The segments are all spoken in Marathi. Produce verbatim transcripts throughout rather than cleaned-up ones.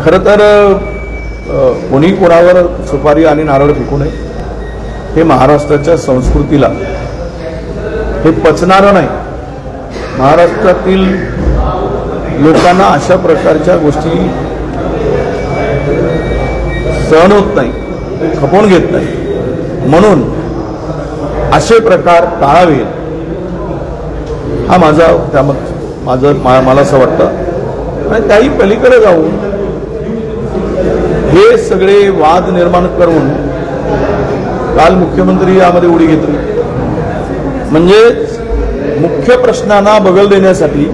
खरं तर कोणी कोणावर सुपारी आणि नारळ फेकू नये, हे महाराष्ट्राच्या संस्कृतीला हे पचणारं नाही। महाराष्ट्रातील लोकांना अशा प्रकारच्या गोष्टी सहन होत नाही, खपवून घेत नाही, म्हणून असे प्रकार टाळावे हा माझा त्यामध्ये माझं मला असं वाटतं। आणि त्याही पलीकडे जाऊन हे सगळे वाद निर्माण करून काल मुख्यमंत्री यामध्ये उडी घेतली, म्हणजे मुख्य प्रश्नांना बगल देण्यासाठी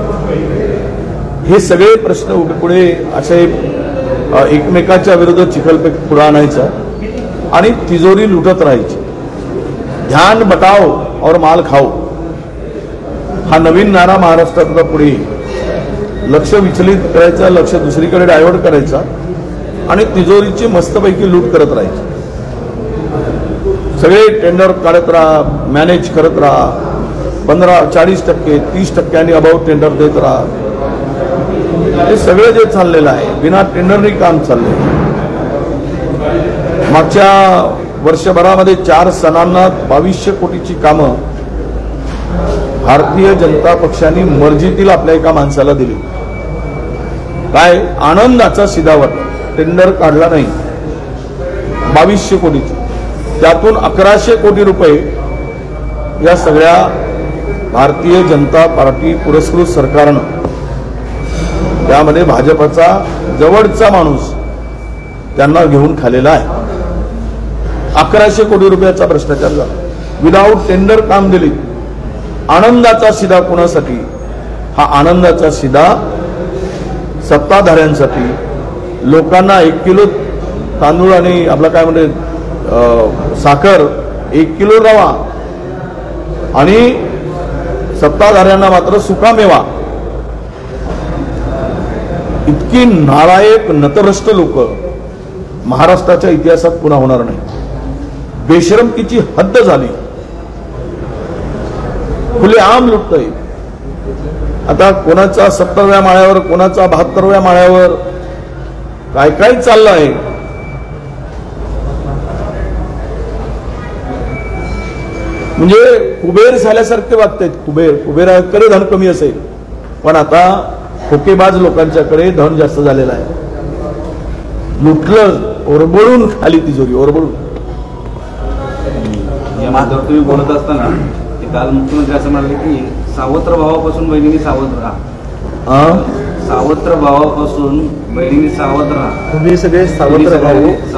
हे सगळे प्रश्न पुढे असे एकमेकाच्या विरोधात चिखलफेक पुढे आणायचा आणि तिजोरी लुटत राहायची। ध्यान बटाओ और माल खाओ हा नवीन नारा महाराष्ट्रातला पुढे लक्ष विचलित करायचा, लक्ष दुसरीकडे डायव्हर्ट करायचा आणि तिजोरीची मस्तपैकी लूट करत राहायची। सगळे टेंडर काढत राहा, मॅनेज करत राहा, पंधरा चाळीस टक्के तीस टक्क्यांनी अबाउट टेंडर देत राहा। हे सगळं जे चाललेलं आहे बिना टेंडरनी काम चाललंय। मागच्या वर्षभरामध्ये चार सणांना बावीसशे कोटीची कामं भारतीय जनता पक्षाने मर्जीतील आपल्या एका माणसाला दिली। काय आनंदाचा शिधावट, टेंडर काढला नाही, बावीसशे कोटीची, त्यातून अकराशे कोटी रुपये या सगळ्या भारतीय जनता पार्टी पुरस्कृत सरकारनं, त्यामध्ये भाजपचा जवळचा माणूस त्यांना घेऊन खालेला आहे। अकराशे कोटी रुपयाचा भ्रष्टाचार झाला, विदाऊट टेंडर काम दिली। आनंदाचा शिधा कोणासाठी? हा आनंदाचा शिधा सत्ताधाऱ्यांसाठी, लोकांना एक किलो तांदूळ आणि आपला काय म्हणते साखर, एक किलो रवा आणि सत्ताधाऱ्यांना मात्र सुकामेवा, इतकी नालायक नतभ्रष्ट लोक महाराष्ट्राच्या इतिहासात पुन्हा होणार नाही। बेशरमकीची हद्द झाली, खुलेआम लुटतोय। आता कोणाचा सत्तरव्या माळ्यावर, कोणाचा बहात्तरव्या माळ्यावर काय काय चाललं आहे। म्हणजे कुबेर झाल्यासारखे वागतायत। कुबेर कुबेराकडे धन कमी असेल, पण आता खोकेबाज लोकांच्याकडे धन जास्त झालेलं आहे। लुटलं, ओरबळून खाली तिजोरी, ओरबळून। या मात्र तुम्ही बोलत असताना काल मुख्यमंत्री असं म्हणाले की सावत्र भावापासून बहिणींनी सावध राहा, सावत्र भावापासून बहिणींनी सावध राहा, तुम्ही सगळे सावत्र भाऊ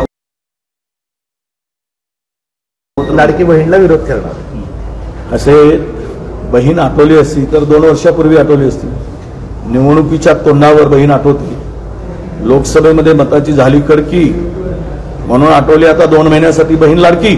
लाडकी बहीणला विरोध करणार असे बहीण आठवली असती तर दोन वर्षापूर्वी आठवली असती। निवडणुकीच्या तोंडावर बहीण आठवते, लोकसभेमध्ये मताची झाली कडकी म्हणून आठवली, आता दोन महिन्यासाठी बहीण लाडकी।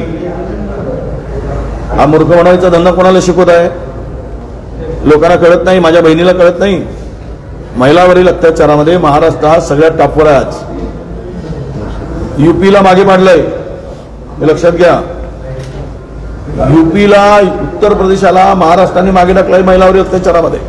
हा मूर्ख बनवायचा धंदा कोणाला शिकवत आहे? लोकांना कळत नाही, माझ्या बहिणीला कळत नाही। महिलावरील अत्याचारामध्ये महाराष्ट्र हा सगळ्यात टॉपवर आहे आज। युपीला मागे पाडलंय, हे लक्षात घ्या। युपीला, उत्तर प्रदेशाला महाराष्ट्राने मागे टाकलंय महिलावरील अत्याचारामध्ये।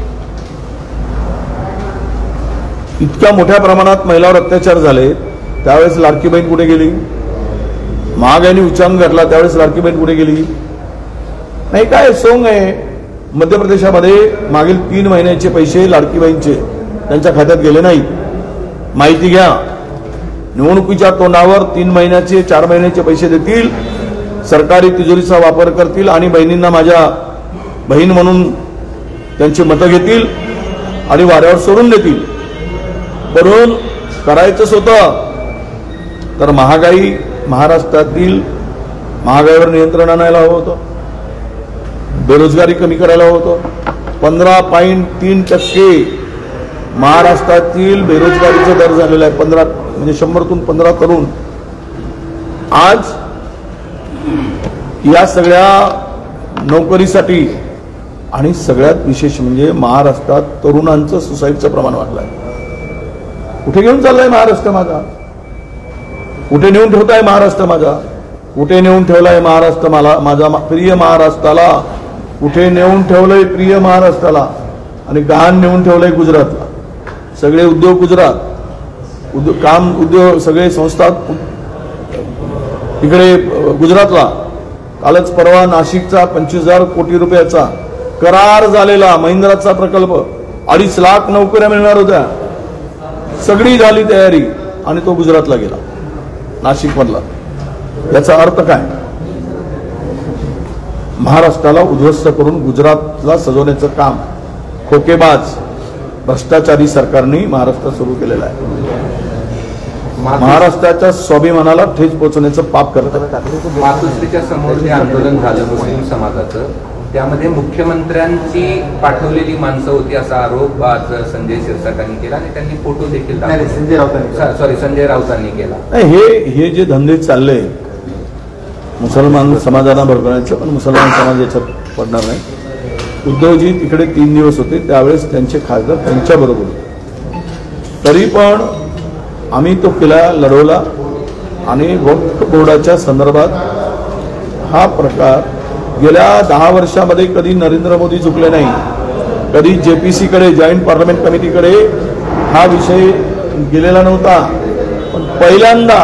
इतक्या मोठ्या प्रमाणात महिलावर अत्याचार झाले, त्यावेळेस लाडकी बहीण कुठे गेली? महागाईने उच्चांक घातला, त्यावेळेस लाडकी बहीण कुठे गेली? नाही, काय सोंग आहे। मध्य प्रदेशामध्ये मागील तीन महिन्याचे पैसे लाडकी बहीणचे त्यांच्या खात्यात गेले नाहीत। माहिती घ्या, निवडणुकीच्या तोंडावर तीन महिन्याचे चार महिन्याचे पैसे देतील, सरकारी तिजोरीचा वापर करतील आणि बहिणींना माझ्या बहीण म्हणून त्यांची मतं घेतील आणि वाऱ्यावर सोडून देतील। करून करायचंच होतं तर महागाई, महाराष्ट्रातील महागाईवर नियंत्रण आणायला हवं होतं, बेरोजगारी कमी करायला हवं होतं। पंधरा पॉईंट तीन टक्के महाराष्ट्रातील बेरोजगारीचा दर झालेला आहे। पंधरा म्हणजे शंभरतून पंधरा तरुण आज या सगळ्या नोकरीसाठी, आणि सगळ्यात विशेष म्हणजे महाराष्ट्रात तरुणांचं सुसाईडचं प्रमाण वाढलंय। कुठे घेऊन चाललाय महाराष्ट्र माझा? कुठे नेऊन ठेवताय महाराष्ट्र माझा? कुठे नेऊन ठेवलाय महाराष्ट्र मला, माझा प्रिय महाराष्ट्राला? कुठे नेऊन ठेवलंय प्रिय महाराष्ट्राला? आणि गहाण नेऊन ठेवलंय गुजरातला। सगळे उद्योग गुजरात, उद्योग काम उद्योग सगळे संस्था इकडे गुजरातला कालच परवा नाशिकचा पंचवीस हजार कोटी रुपयाचा करार झालेला महिंद्राचा प्रकल्प अडीच लाख नोकऱ्या मिळणार होत्या, सगळी झाली तयारी आणि तो गुजरातला गेला नाशिक मधला. याचा अर्थ काय? महाराष्ट्राला उद्ध्वस्त करून गुजरातला सजवण्याचं काम खोकेबाज भ्रष्टाचारी सरकारने महाराष्ट्रात सुरू केलेलं आहे. महाराष्ट्राच्या स्वाभिमानाला ठेच पोहोचवण्याचं पाप करतात. मातोश्रीच्या समोर जे आंदोलन झालं मुस्लिम समाजाचं, त्यामध्ये मुख्यमंत्र्यांची पाठवलेली माणसं होती असा आरोप आज संजय शिरसाटांनी केला आणि त्यांनी फोटो देखील संजय राऊतांनी सॉरी संजय राऊतांनी केला. हे हे जे धंदे चालले मुसलमान समाजाला भडकवण्याचं, पण मुसलमान समाज याच्यात पडणार नाही. उद्धवजी तिकडे तीन दिवस होते त्यावेळेस त्यांचे खासदार त्यांच्याबरोबर होते, तरी पण आम्ही तो किल्ला लढवला आणि वक्फ बोर्डाच्या संदर्भात हा प्रकार गेल्या दहा वर्षामध्ये कधी नरेंद्र मोदी झुकले नाही, कधी जेपीसीकडे जॉईंट पार्लमेंट कमिटीकडे हा विषय गेलेला नव्हता. पण पहिल्यांदा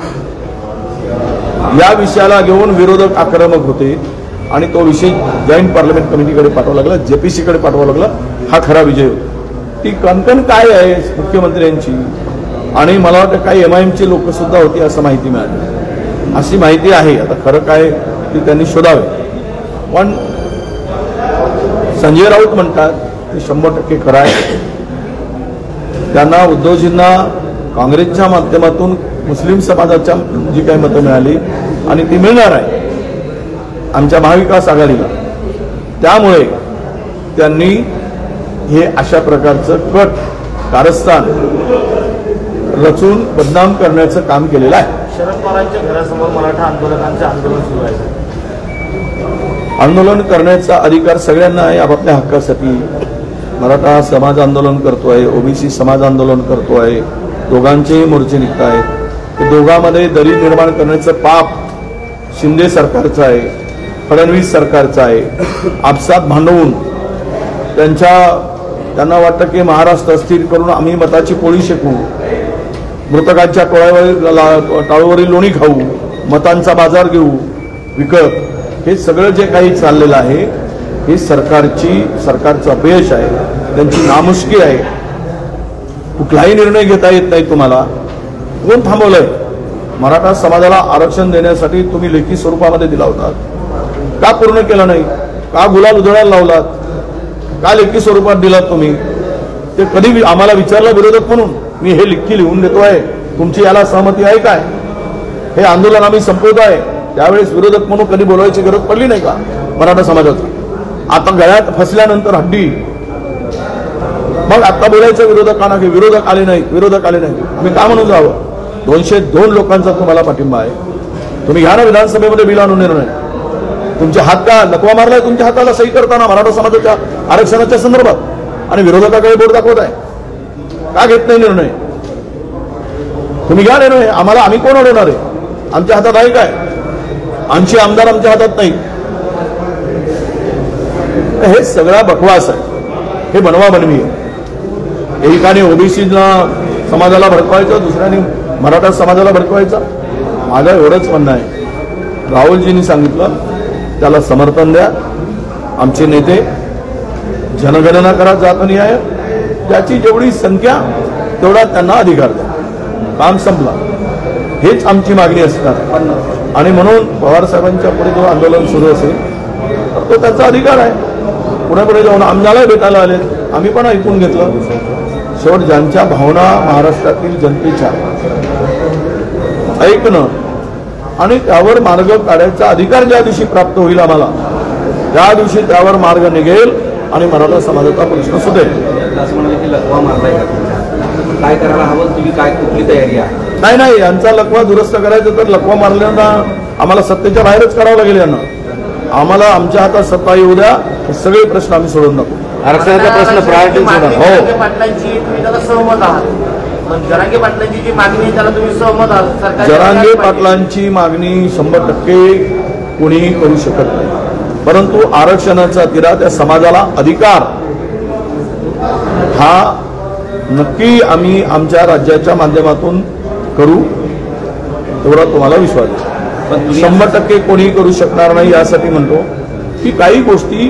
या विषयाला घेऊन विरोधक आक्रमक होते आणि तो विषय जॉईंट पार्लमेंट कमिटीकडे पाठवावा लागला, जेपीसीकडे पाठवावा लागला. हा खरा विजय होता. ती कणकण काय आहे मुख्यमंत्र्यांची, आणि मला वाटतं काही एम आय एमची लोक सुद्धा होती असं माहिती मिळाली, अशी माहिती आहे. आता खरं काय ती त्यांनी शोधावे. पण संजय राऊत म्हणतात ते शंभर टक्के खरं आहे. त्यांना उद्धवजींना काँग्रेसच्या माध्यमातून मुस्लिम समाजाच्या जी काही मतं मिळाली आणि ती मिळणार आहे आमच्या महाविकास आघाडीला, त्यामुळे त्यांनी हे अशा प्रकारचं कट कारस्थान रचून बदनाम करण्याचं काम केलेलं आहे. शरद पवारांच्या घरासमोर मराठा आंदोलकांचं आंदोलन सुरू आहे. आंदोलन करण्याचा अधिकार सगळ्यांना आहे आपापल्या हक्कासाठी. मराठा समाज आंदोलन करतोय, ओबीसी समाज आंदोलन करतोय, दोघांचेही मोर्चे निघत आहेत. ते दोघांमध्ये दरी निर्माण करण्याचं पाप शिंदे सरकारचं आहे, फडणवीस सरकारचं आहे. आपसात भांडवून त्यांच्या त्यांना वाटतं की महाराष्ट्र अस्थिर करून आम्ही मताची पोळी शेकू, मृतकांच्या टोळ्यावर टाळूवरील लोणी खाऊ, मतांचा बाजार घेऊ विकत. हे सगळं जे काही चाललेलं आहे हे सरकारची सरकारचं अपयश आहे, त्यांची नामुष्की आहे. कुठलाही निर्णय घेता येत नाही तुम्हाला. कोण थांबवलंय? मराठा समाजाला आरक्षण देण्यासाठी तुम्ही लेखी स्वरूपामध्ये दिला होता, का पूर्ण केलं नाही? का गुलाल उधळायला लावलात? का लेखी स्वरूपात दिलात तुम्ही? ते कधी आम्हाला विचारलं विरोधक म्हणून, मी हे लिखी लिहून देतोय, तुमची याला सहमती आहे काय? हे आंदोलन आम्ही संपवत आहे. त्यावेळेस विरोधक म्हणून कधी बोलवायची गरज पडली नाही का मराठा समाजाचं? आता गळ्यात फसल्यानंतर हड्डी, मग आता बोलायचं विरोधकांना की विरोधक आले नाही, विरोधक आले नाही. आम्ही का म्हणून जावं? दोनशे दोन लोकांचा तुम्हाला पाठिंबा आहे. तुम्ही घ्या ना विधानसभेमध्ये बिल आणून निर्णय. तुमचे हात का लकवा मारलाय तुमच्या हाताला सही करताना मराठा समाजाच्या आरक्षणाच्या संदर्भात, आणि विरोधकाकडे बोट दाखवत आहे. का घेत नाही निर्णय? तुम्ही घ्या निर्णय. आम्हाला आम्ही कोण अडवणार आहे? आमच्या हातात आहे काय? आमचे आमदार आमच्या हातात नाही. हे सगळा बकवास आहे, हे बनवा बनवी आहे. एकाने ओबीसीला समाजाला भडकवायचं, दुसऱ्याने मराठा समाजाला भडकवायचं. माझं एवढंच म्हणणं आहे, राहुलजींनी सांगितलं त्याला समर्थन द्या. आमचे नेते जनगणना करा, जातनी आहे, त्याची जेवढी संख्या तेवढा त्यांना अधिकार द्या. काम संपलं. हेच आमची मागणी असणार. आणि म्हणून पवार साहेबांच्या पुढे जो आंदोलन सुरू असेल तर तो त्याचा अधिकार आहे. पुढे पुढे जाऊन आम्हाला भेटायला आले, आम्ही पण ऐकून घेतलं. शेवट ज्यांच्या भावना महाराष्ट्रातील जनतेच्या ऐकणं आणि त्यावर मार्ग काढायचा अधिकार ज्या दिवशी प्राप्त होईल आम्हाला, त्या दिवशी त्यावर मार्ग निघेल आणि मराठा समाजाचा प्रश्न सुटेल. असं म्हणाले की लकवा मारलाय का? काय करायला हवं? तुम्ही काय कुठली तयारी आहे? नाही नाही, यांचा लकवा दुरुस्त करायचं तर लकवा मारल्यांना आम्हाला सत्तेच्या बाहेरच करावं लागेल. यांना आम्हाला आमच्या हातात सत्ता येऊ द्या, हे सगळे प्रश्न आम्ही सोडून टाकू. आरक्षणाचा प्रश्न प्रायोरिटी हो. पाटलांची तुम्ही त्याला सहमत आहात, पण जरांगे पाटलांची जी मागणी आहे त्याला तुम्ही सहमत आहात? सरकार जरांगे पाटलांची मागणी शंभर टक्के कोणीही करू शकत नाही, परंतु आरक्षणाचा तिरा त्या समाजाला अधिकार हा नक्की आम्ही आमच्या राज्याच्या माध्यमातून करू, एवढा तुम्हाला विश्वास आहे. शंभर टक्के कोणी करू शकणार नाही यासाठी म्हणतो की काही गोष्टी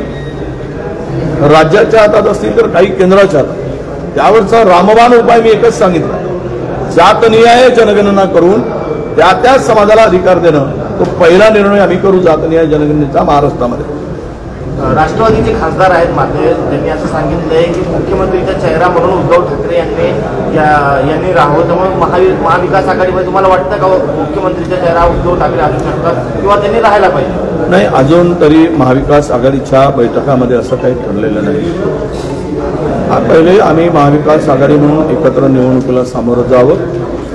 राज्याच्या हातात असतील तर काही केंद्राच्या हातात. त्यावरचा रामबाण उपाय मी एकच सांगितला, जातनिहाय जनगणना करून त्या त्या समाजाला अधिकार देणं, तो पहिला निर्णय आम्ही करू जातनिहाय जनगणनेचा महाराष्ट्रामध्ये. राष्ट्रवादीचे खासदार आहेत मात्र त्यांनी असं सांगितलंय की मुख्यमंत्रीचा चेहरा म्हणून उद्धव ठाकरे यांनी या- यांनी राहावं, त्यामुळे महावि महाविकास आघाडीमध्ये तुम्हाला वाटतं का मुख्यमंत्रीचा चेहरा उद्धव ठाकरे असू शकतात किंवा त्यांनी राहायला पाहिजे? नाही, अजून तरी महाविकास आघाडीच्या बैठकामध्ये असं काही ठरलेलं नाही. हा पहिले आम्ही महाविकास आघाडी म्हणून एकत्र निवडणुकीला सामोरं जावं.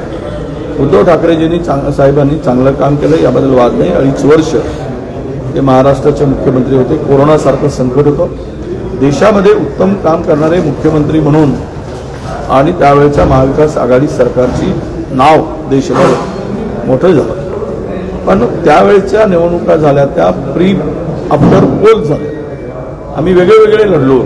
उद्धव ठाकरेजींनी चांग साहेबांनी चांगलं काम केलं, याबद्दल वाद नाही. अडीच वर्ष ते महाराष्ट्राचे मुख्यमंत्री होते, कोरोनासारखं संकट होतं, देशामध्ये उत्तम काम करणारे मुख्यमंत्री म्हणून आणि त्यावेळेच्या महाविकास आघाडी सरकारची नाव देशभर मोठं झालं. पण त्यावेळेच्या निवडणुका झाल्या त्या प्री आफ्टर पोल झाल्या. आम्ही वेगळे वेगळे लढलो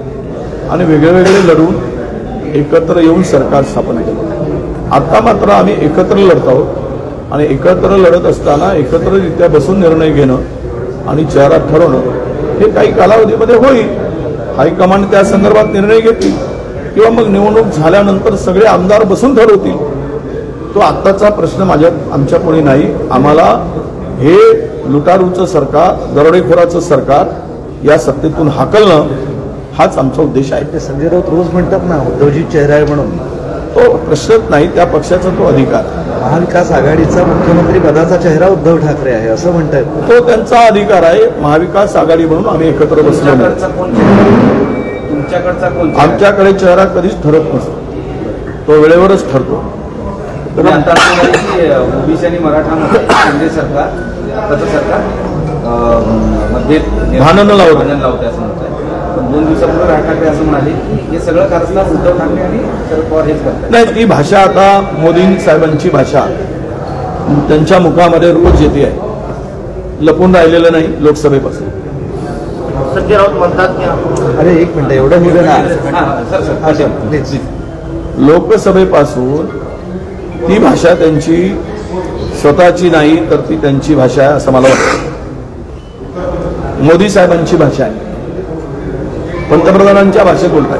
आणि वेगळे वेगळे लढून एकत्र येऊन सरकार स्थापन केलं. आता मात्र आम्ही एकत्र लढत आहोत आणि एकत्र लढत असताना एकत्ररित्या बसून निर्णय घेणं आणि चेहरा ठरवणं हे काही कालावधीमध्ये होईल. हायकमांड त्या संदर्भात निर्णय घेतील किंवा मग निवडणूक झाल्यानंतर सगळे आमदार बसून ठरवतील. तो आत्ताचा प्रश्न माझ्या आमच्या कोणी नाही. आम्हाला हे लुटारूचं सरकार, दरोडेखोराचं सरकार या सत्तेतून हाकलणं हाच आमचा उद्देश आहे. ते संजय राऊत रोज म्हणतात ना उद्धवजी चेहरा आहे म्हणून, तो प्रश्नच नाही, त्या पक्षाचा तो अधिकार. महाविकास आघाडीचा मुख्यमंत्री पदाचा चेहरा उद्धव ठाकरे आहे असं म्हणतायत. तो त्यांचा अधिकार आहे. महाविकास आघाडी म्हणून आम्ही एकत्र बसलो नाही. तुमच्याकडचा कोण चेहरा? तुमच्याकडचा कोण चेहरा? आमच्याकडे चेहरा कधीच ठरत नसतो, तो वेळेवरच ठरतो. तुम्ही आता असं की ओबीसी आणि मराठामध्ये केंद्र सरकार आताचं सरकार अं, मध्ये भांडणं लावतं. भांडण लावते असं म्हणत आहे. पण दोन दिवसापूर्वी राज ठाकरे असं म्हणाले की हे सगळं कारस्थान उद्धव ठाकरे आणि शरद पवार हेच करतात. नाही, ती भाषा आता मोदी साहेबांची भाषा त्यांच्या मुखामध्ये रोज येते आहे, लपून राहिलेलं नाही लोकसभेपासून. संजय राऊत म्हणतात की अरे एक मिनिट एवढं होऊ दे ना. हां, सर सर अच्छा, प्लीज. लोकसभेपासून ती भाषा त्यांची स्वतःची नाही तर ती त्यांची भाषा आहे असं मला वाटतं. मोदी साहेबांची भाषा आहे, पंतप्रधानांच्या भाषेत बोलताय.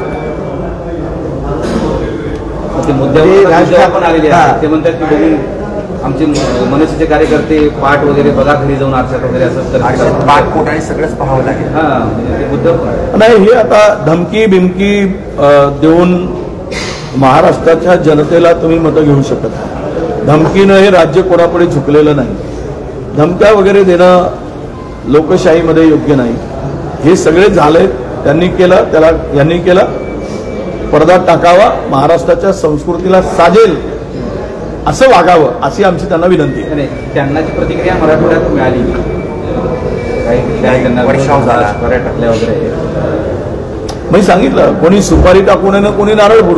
ते मुद्द्यावर मुद्द्यावर पण आलेले आहेत. ते म्हणतात की बघून आमचे मनसेचे कार्यकर्ते पाठ वगैरे बघा घरी जाऊन आरशात वगैरे असं पाठपोट आणि सगळंच पाहावं लागेल. हां, म्हणजे ते मुद्द्यावर पण नाही, हे आता धमकी बिमकी अं, देऊन महाराष्ट्राच्या जनतेला तुम्ही मतं घेऊ शकत नाही. धमकीनं हे राज्य कोणापुढे झुकलेलं नाही. धमक्या वगैरे देणं लोकशाहीमध्ये योग्य नाही. हे सगळे झाले, त्यांनी केलं, त्याला यांनी केलं, पडदा टाकावा, महाराष्ट्राच्या संस्कृतीला साजेल असं वागावं अशी आमची त्यांना विनंती आहे. नाही, त्यांनाची प्रतिक्रिया मराठवाड्यात मिळाली काही त्यांना बऱ्या टाकल्या वगैरे. मी सांगितलं, कोणी सुपारी टाकू नये ना कोणी नारळ फोडू.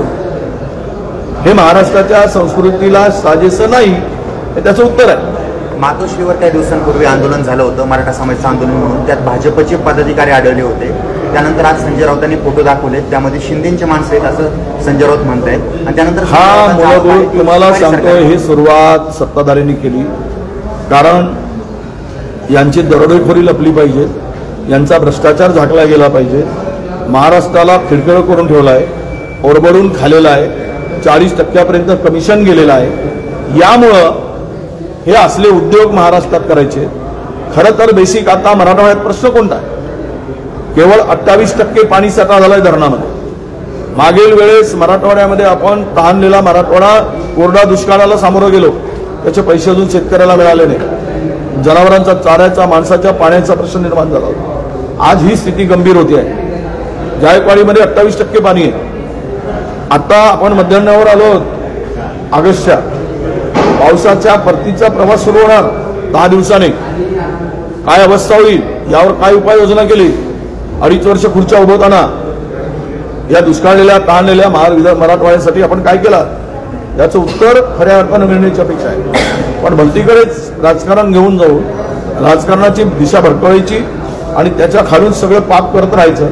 हे महाराष्ट्राच्या संस्कृतीला साजेसं नाही, हे त्याचं उत्तर आहे. मातोश्रीवर काही दिवसांपूर्वी आंदोलन झालं होतं, मराठा समाजाचं आंदोलन म्हणून. त्यात भाजपचे पदाधिकारी आढळले होते. त्यानंतर आज संजय राऊतांनी फोटो दाखवले, त्यामध्ये शिंदेचे माणसं आहेत असं संजय राऊत म्हणतायत. आणि त्यानंतर हा मूलभूत तुम्हाला सांगतोय, ही सुरुवात सत्ताधाऱ्यांनी केली. कारण यांची दरोडेखोरी लपली पाहिजे, यांचा भ्रष्टाचार झाकला गेला पाहिजे. महाराष्ट्राला खिळखिळ करून ठेवला आहे, ओरबडून खालेला आहे, चाळीस टक्क्यापर्यंत कमिशन गेलेलं आहे. यामुळं हे असले उद्योग महाराष्ट्रात करायचे. खरं तर बेसिक आता मराठवाड्यात प्रश्न कोणता आहे? केवळ अठ्ठावीस टक्के पाणी साठा झालाय धरणामध्ये. मागील वेळेस मराठवाड्यामध्ये आपण तहानलेला मराठवाडा कोरडा दुष्काळाला सामोरं गेलो, त्याचे पैसे अजून शेतकऱ्याला मिळाले नाही. जनावरांचा चाऱ्याचा, माणसाच्या पाण्याचा प्रश्न निर्माण झाला होता. आज ही स्थिती गंभीर होती आहे. जायकवाडीमध्ये अठ्ठावीस टक्के पाणी आहे. आता आपण मध्यान्हावर आलो ऑगस्टच्या, पावसाच्या परतीचा प्रवास सुरू होणार दहा दिवसांनी. काय अवस्था होईल यावर काय उपाययोजना केली? अडीच वर्ष खुर्च्या उभवताना या दुष्काळलेल्या तहानलेल्या मराठवाड्यासाठी आपण काय केलं याचं उत्तर खऱ्या अर्थानं मिळण्याची अपेक्षा आहे. पण भलतीकडेच राजकारण घेऊन जाऊन राजकारणाची दिशा भडकवायची आणि त्याच्या खालून सगळं पाप करत राहायचं,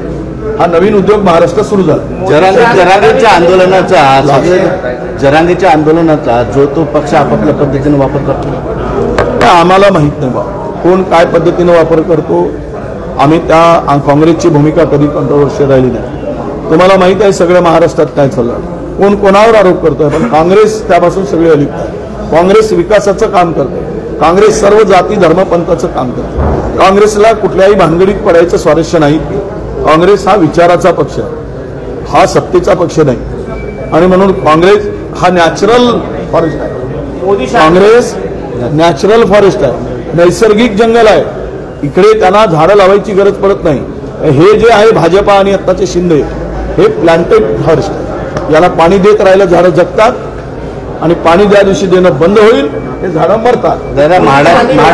हा नवीन उद्योग महाराष्ट्रात सुरू झाला. जरांगे जरांगेच्या आंदोलनाचा जरांगेच्या आंदोलनाचा जो तो पक्ष आपापल्या पद्धतीने वापर करतो ते आम्हाला माहित नाही बा कोण काय पद्धतीने वापर करतो. आम्ही त्या काँग्रेसची भूमिका कधी कंट्रोवर्शियल राहिली नाही. तुम्हाला माहित आहे सगळ्या महाराष्ट्रात काय चाललं, कोण कोणावर आरोप करतोय, पण काँग्रेस त्यापासून सगळे अलिप्त आहे. काँग्रेस विकासाचं काम करते, काँग्रेस सर्व जाती धर्मपंथाचं काम करते. काँग्रेसला कुठल्याही भानगडीत पडायचं स्वारस्य नाही. काँग्रेस हा विचाराचा पक्ष आहे, हा सत्तेचा पक्ष नाही. आणि म्हणून काँग्रेस हा नॅचरल फॉरेस्ट आहे. मोदी काँग्रेस नॅचरल फॉरेस्ट आहे, नैसर्गिक जंगल आहे. इकडे त्यांना झाडं लावायची गरज पडत नाही. हे जे आहे भाजपा आणि आत्ताचे शिंदे हे प्लांटेड फॉरेस्ट आहे. याला पाणी देत राहिलं झाडं जगतात आणि पाणी ज्या दिवशी देणं बंद होईल हे झाडं मरतात. दादा म्हाडा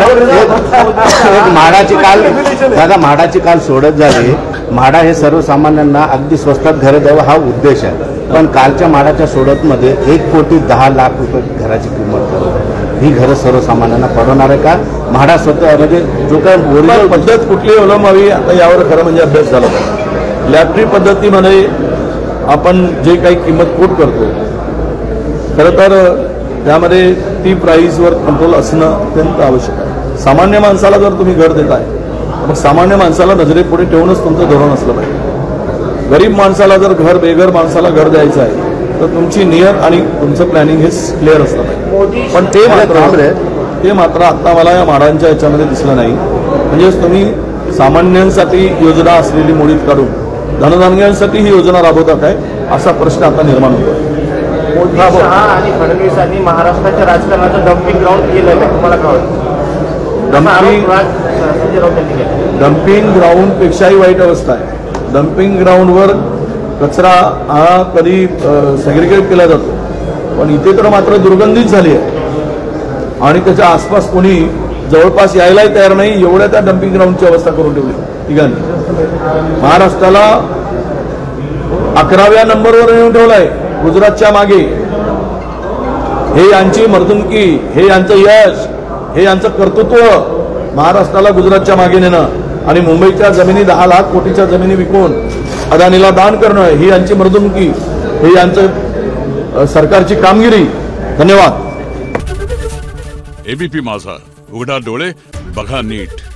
म्हाडा म्हाडाची काल दादा म्हाडाची काल सोडत झाली. म्हाडा हे सर्वसामान्यांना अगदी स्वस्तात घरं द्यावं हा उद्देश आहे. पण कालच्या म्हाडाच्या सोडतमध्ये एक कोटी दहा लाख रुपये घराची किंमत करत ही घरं सर्वसामान्यांना पडवणार आहे का? म्हाडा स्वतः म्हणजे जो काय ओरिजिनल पद्धत कुठली अवलंबावी आता यावर खरं म्हणजे अभ्यास झाला पाहिजे. लॅटरी पद्धतीमध्ये आपण जे काही किंमत कोट करतो खरं तर त्यामध्ये ती प्राईसवर कंट्रोल असणं अत्यंत आवश्यक आहे. सामान्य माणसाला जर तुम्ही घर देताय मग सामान्य माणसाला नजरेपुढे ठेवूनच तुमचं धोरण असलं पाहिजे. गरीब माणसाला जर घर बेघर माणसाला घर द्यायचं आहे तर तुमची नियत आणि तुमचं प्लॅनिंग हे क्लिअर असलं पाहिजे. पण ते मात्र ते मात्र आता मला या म्हाडांच्या याच्यामध्ये दिसलं नाही. म्हणजेच तुम्ही सामान्यांसाठी योजना असलेली मोडीत काढून धनधानग्यांसाठी ही योजना राबवता काय असा प्रश्न आता निर्माण होतो. मोदी शहा आणि फडणवीसांनी महाराष्ट्राच्या राजकारणाचं डम्पिंग ग्राउंड केलं आहे, तुम्हाला काय वाटतं? डम्पिंग संजय राऊत यांनी केलं. डम्पिंग ग्राउंड पेक्षाही वाईट अवस्था आहे. डम्पिंग ग्राउंडवर कचरा हा कधी सेग्रिगेट केला जातो, पण इथे तर मात्र दुर्गंधीच झाली आहे आणि त्याच्या आसपास कोणी जवळपास यायलाही तयार नाही. एवढ्या त्या डम्पिंग ग्राउंडची अवस्था करून ठेवली ठिकाणी. महाराष्ट्राला अकराव्या नंबरवर येऊन ठेवलाय गुजरातच्या मागे. हे यांची मर्दुमकी, हे यांचं यश, हे यांचं कर्तृत्व महाराष्ट्राला गुजरातच्या मागे नेणं आणि मुंबईच्या जमिनी दहा लाख कोटीच्या जमिनी विकून अदानीला दान करणं ही यांची मर्दुमकी, हे यांचं सरकारची कामगिरी. धन्यवाद. एबीपी माझा, उघडा डोळे बघा नीट.